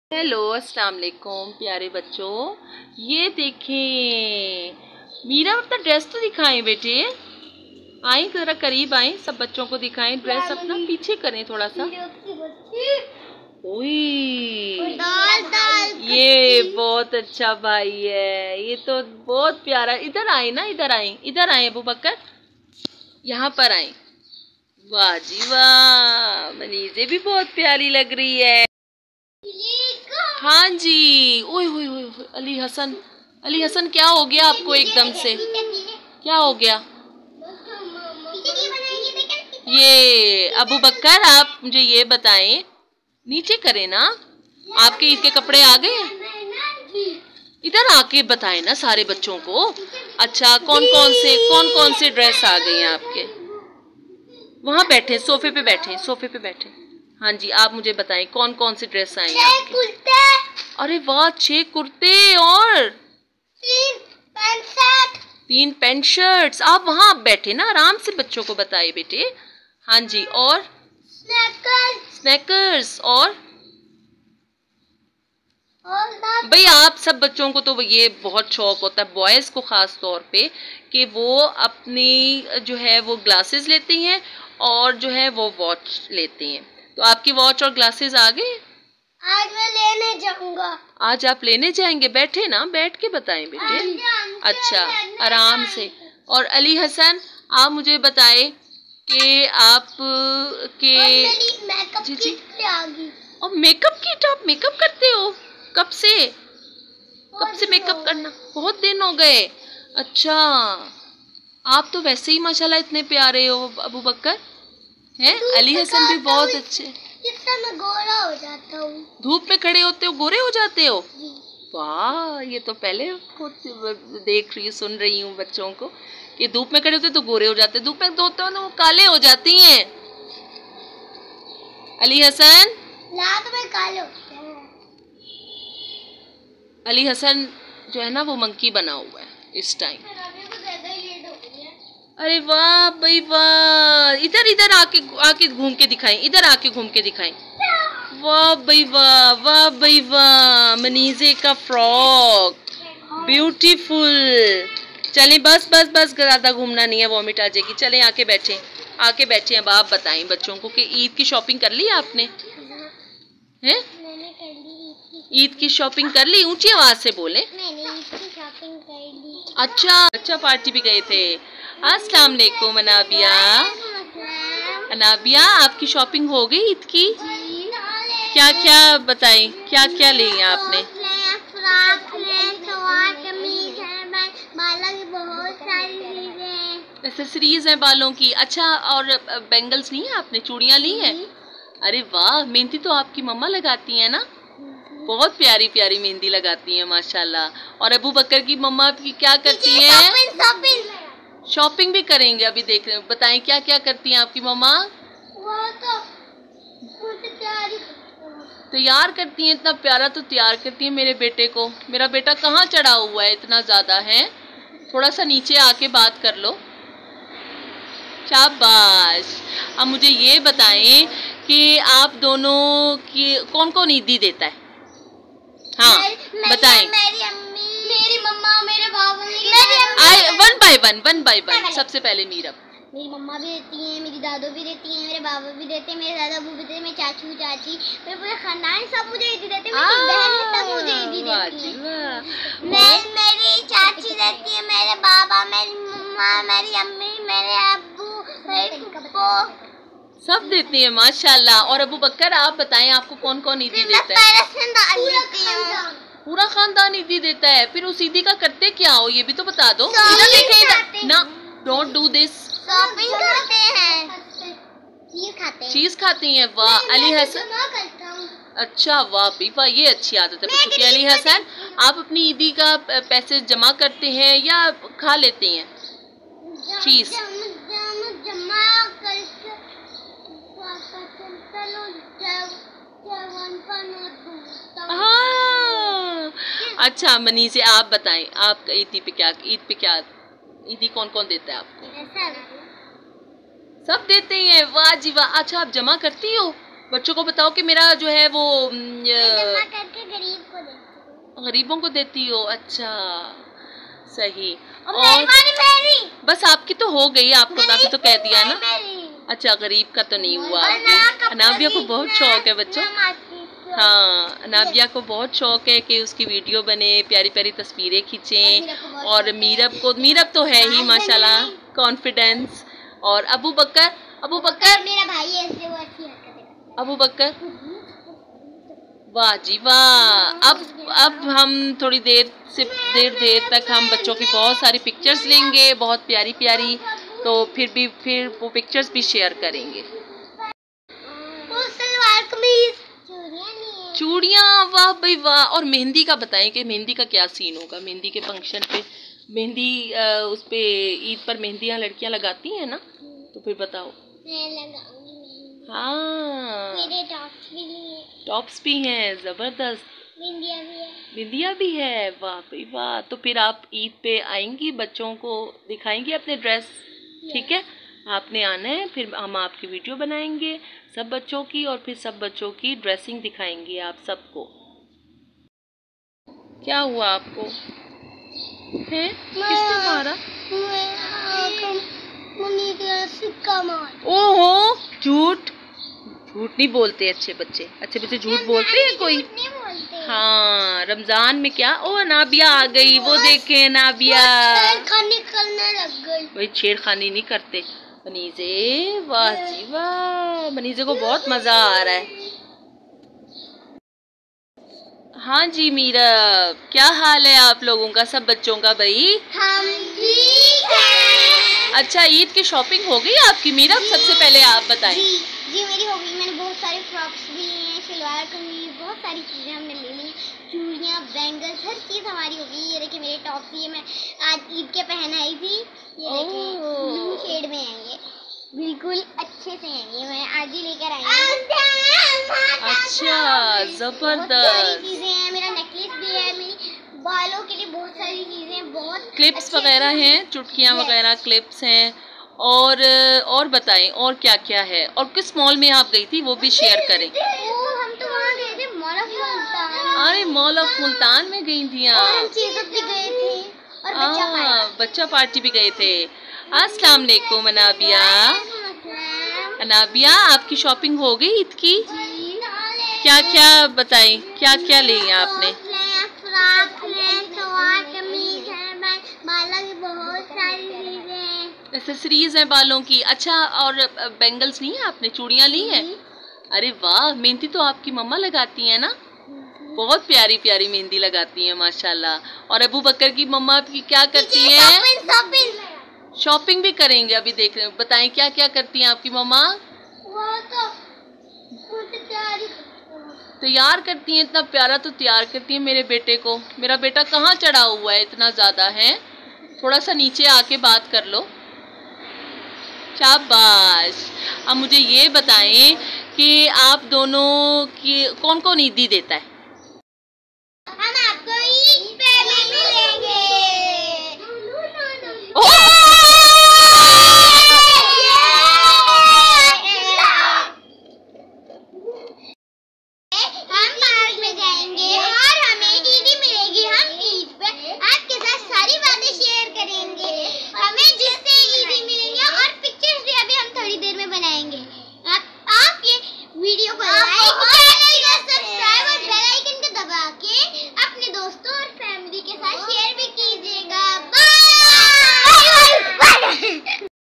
Hello अस्सलाम वालेकुम प्यारे बच्चों। ये देखें, मीरा अपना ड्रेस तो दिखाएं बेटे। आए जरा करीब आए, सब बच्चों को दिखाएं ड्रेस अपना। पीछे करें थोड़ा सा। ओए ये बहुत अच्छा भाई है, ये तो बहुत प्यारा। इधर आए ना, इधर आए अबू बकर, यहाँ पर आए। वाह जी वाह, मनीजे भी बहुत प्यारी लग रही है। हाँ जी। ओए होए होए, अली हसन क्या हो गया आपको एकदम से? क्या हो गया? ये अबू बकर, आप मुझे ये बताएं, नीचे करें ना। आपके ईद के कपड़े आ गए हैं? इधर आके बताएं ना सारे बच्चों को। अच्छा, कौन कौन से ड्रेस आ गए हैं आपके? वहाँ बैठे, सोफे पे बैठे। हाँ जी, आप मुझे बताएं कौन कौन से ड्रेस आए हैं आपके? अरे वाह, 6 कुर्ते और 3 पैंट शर्ट्स। आप वहाँ बैठे ना, आराम से बच्चों को बताइए बेटे। हाँ जी, और स्नैकर्स और भाई आप सब बच्चों को तो ये बहुत शौक होता है, बॉयज को खास तौर पे, कि वो अपनी जो है वो ग्लासेस लेते हैं और जो है वो वॉच लेते हैं। तो आपकी वॉच और ग्लासेस आ गए? आज मैं लेने जाऊंगा। आज आप लेने जाएंगे? बैठे ना, बैठ के बताएं बेटे। अच्छा, आराम से। और अली हसन, आप मुझे बताएं कि आप के और मेकअप किट, आप मेकअप करते हो? कब से मेकअप करना? बहुत दिन हो गए। अच्छा, आप तो वैसे ही माशाल्लाह इतने प्यारे हो अबू बकर हैं। अली हसन भी बहुत अच्छे। मैं गोरा हो जाता हूँ। धूप में खड़े होते हो, गोरे हो जाते हो? वाह, ये तो पहले खुद देख रही हूँ, सुन रही हूँ बच्चों को कि धूप में खड़े होते तो गोरे हो जाते, धूप में धोते हो तो वो काले हो जाती हैं। अली हसन, रात में काले होते हैं। अली हसन जो है ना वो मंकी बना हुआ है इस टाइम। अरे वाह भाई वाह, इधर आके घूम के दिखाएं, इधर आके घूम के दिखाएं। वाह भाई वाह, वाह भाई वाह, मनीजे का फ्रॉक ब्यूटीफुल। चलें बस ज्यादा घूमना नहीं है, वॉमिट आ जाएगी। चलें आके बैठे। अब आप बताएं बच्चों को कि ईद की शॉपिंग कर ली आपने? हैं? ईद की शॉपिंग कर ली? ऊंची आवाज से बोले। मैंने ईद की शॉपिंग कर ली। अच्छा, पार्टी भी गए थे। अस्सलाम वालेकुम अनाबिया, आपकी शॉपिंग हो गई ईद की? क्या बताएं, क्या ली है आपने? एक्सेसरीज हैं बालों की। अच्छा, और बैंगल्स ली हैं आपने? चूड़ियाँ ली हैं? अरे वाह, मेहंदी तो आपकी मम्मा लगाती हैं ना? बहुत प्यारी प्यारी मेहंदी लगाती हैं माशाल्लाह। और अबू बकर की मम्मा की क्या करती हैं? शॉपिंग भी करेंगे, अभी देख रहे हैं। बताएं क्या करती हैं आपकी मम्मा? वो तो तैयार करती हैं, इतना प्यारा तो तैयार करती हैं मेरे बेटे को। मेरा बेटा कहाँ चढ़ा हुआ है इतना ज्यादा है? थोड़ा सा नीचे आके बात कर लो। शाबाश। अब मुझे ये बताएं कि आप दोनों की कौन ईदी देता है? हाँ बताएं। मेरी मम्मा, मेरे बाबा, वन बाय वन। सबसे पहले मीरा। मेरी मम्मा भी देती है, मेरी दादू भी देती है, मेरे बाबा भी देते हैं, मेरे दादा भी देते हैं, मेरे चाचू चाची, मेरे पूरे खानदान सब मुझे ईदी देते हैं। मेरी बहन सब मुझे ईदी देती है। मेरी चाची देती है, मेरे बाबा, मेरी मम्मा, मेरी अम्मी, मेरे अब्बू, मेरी फूफो सब देती है माशाल्लाह। और अबू बकर आप बताएं, आपको कौन ईदी देता है? पूरा खानदान ईदी देता है। फिर उस ईदी का करते क्या हो ये भी तो बता दो। ना, डोंट डू दिस। शॉपिंग करते हैं, चीज खाती हैं। वाह अली हसन, अच्छा वाह भी वाह, ये अच्छी आदत है बच्चों की। अली हसन, आप अपनी ईदी का पैसे जमा करते हैं या खा लेते हैं चीज? हाँ, अच्छा मनी से आप बताएं, आप ईद पे क्या ईदी कौन देता है आपको? सब देते हैं। वाह जी वाह। अच्छा, आप जमा करती हो? बच्चों को बताओ कि मेरा जो है वो जमा करके गरीबों को देती हो, अच्छा सही। और बस आपकी तो हो गई, आपको अभी तो कह दिया ना। अच्छा गरीब का तो नहीं हुआ आपकी। अनाबिया को बहुत शौक है बच्चों, हाँ अनाबिया को बहुत शौक है कि उसकी वीडियो बने, प्यारी प्यारी तस्वीरें खींचें। और मीरब तो है ही माशाल्लाह कॉन्फिडेंस। और अबू बकर मेरा भाई है, इसलिए वो अच्छी हरकतें करता है। अबू बकर वाह जी वाह। अब हम थोड़ी देर तक हम बच्चों की बहुत सारी पिक्चर्स लेंगे, बहुत प्यारी प्यारी, तो फिर वो पिक्चर्स भी शेयर करेंगे। सलवार कमीज, चूड़ियाँ, वाह भाई वाह। और मेहंदी का बताएं कि मेहंदी का क्या सीन होगा। मेहंदी के फंक्शन पे मेहंदी उस पे ईद पर मेहंदियाँ लड़कियाँ लगाती हैं ना, तो फिर बताओ। मैं लगाऊंगी। हाँ मेरे टॉप्स भी हैं, जबरदस्त। बिंदिया भी है, वाह भाई वाह। तो फिर आप ईद पे आएंगी, बच्चों को दिखाएंगी अपने ड्रेस, ठीक है। आपने आना है, फिर हम आपकी वीडियो बनाएंगे सब बच्चों की, और फिर सब बच्चों की ड्रेसिंग दिखाएंगे आप सबको। क्या हुआ आपको है? किसने मारा? मम्मी का सिक्का मार। ओहो झूठ नहीं बोलते अच्छे बच्चे झूठ बोलते हैं कोई? हाँ रमजान में क्या। ओ अनाबिया आ गई, वो देखे अनाबिया छेड़खानी करने लग गई। वही छेड़खानी नहीं करते मनीजे, वाह जी वाह। मनीजे को बहुत मजा आ रहा है। हाँ जी मीरा, क्या हाल है आप लोगों का, सब बच्चों का भाई? हम ठीक हैं। अच्छा ईद की शॉपिंग हो गई आपकी मीरा? सबसे पहले आप बताएं। जी मेरी हो गई। मैंने बहुत सारे फ्रॉक्स भी लिए हैं, सलवार कमीज, बहुत सारी चीजें हमने ले ली, चूड़ियाँ, बैंगल्स, हर चीज हमारी हो गई। ये देखिए मेरे टॉप्स, ये मैं आज ईद के पहन आई थी। ये देखिए ब्लू शेड में है, ये बिल्कुल अच्छे से हैं, ये मैं आज ही लेकर आई हूँ। अच्छा जबरदस्त चीजें हैं, मेरा नेकलेस भी है, मेरी बालों के लिए बहुत सारी चीजें, बहुत क्लिप्स वगैरह हैं, चुटकियाँ वगैरह क्लिप्स हैं। और बताएं और क्या क्या है, और किस मॉल में आप गई थी वो भी शेयर करें। हम तो वहाँ गए थे मॉल ऑफ मुल्तान। अरे मॉल ऑफ मुल्तान में गई थी आप? और हम चीज़ भी गए थे, और बच्चा पार्टी भी गए थे। अस्सलाम वालेकुम अनाबिया। अनाबिया आपकी शॉपिंग हो गई ईद की? क्या क्या बताएं, क्या क्या ली आपने? एक्सेसरीज हैं बालों की। अच्छा और बैंगल्स नहीं है आपने? चूड़ियाँ ली हैं? अरे वाह, मेहंदी तो आपकी मम्मा लगाती हैं ना, बहुत प्यारी प्यारी मेहंदी लगाती हैं माशाल्लाह। और अबू बकर की मम्मा आपकी क्या करती हैं? शॉपिंग भी करेंगे, अभी देख रहे हैं। बताएं क्या क्या करती हैं आपकी मम्मा? तैयार करती हैं, इतना प्यारा तो तैयार करती हैं मेरे बेटे को। मेरा बेटा कहाँ चढ़ा हुआ है इतना ज्यादा है, थोड़ा सा नीचे आके बात कर लो। शाबाश। अब मुझे ये बताएं कि आप दोनों की कौन कौन ईदी देता है? हम आपको ईद पे मिलेंगे। हम पार्क में जाएंगे और हमें ईदी मिलेगी। हम ईद पे आपके साथ सारी बातें शेयर करेंगे, हमें जिससे ईदी मिलेंगे, और पिक्चर्स भी अभी हम थोड़ी देर में बनाएंगे। आप ये वीडियो को लाइक, चैनल को सब्सक्राइब और बेल आइकन को दबा के अपने दोस्तों और फैमिली के साथ शेयर